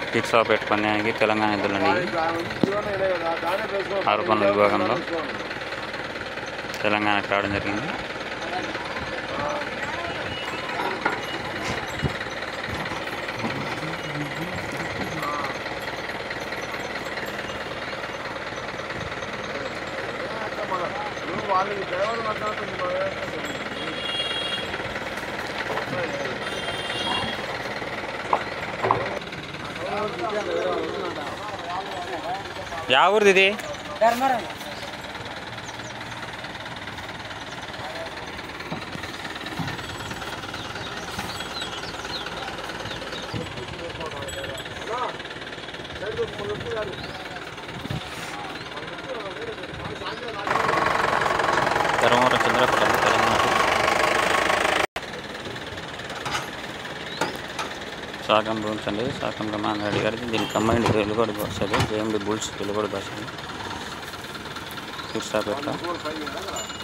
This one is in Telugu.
పీర్సాపేట పన్యానికి తెలంగాణ ఎద్దులండి. ఆరు పనుల విభాగంలో తెలంగాణకు రావడం జరిగింది. యా ఊరిది ఇది? ధర్మవరం చంద్రపల్లి తెలంగాణ. శాఖం రూమ్స్ అండి. శాఖం రమాన్ రెడ్డి గారికి దీనికి కంబైండ్ వెలుగొడి వస్తుంది. జేఎంబి బుల్స్ వెలుగొడి బస్. పీర్సాపేట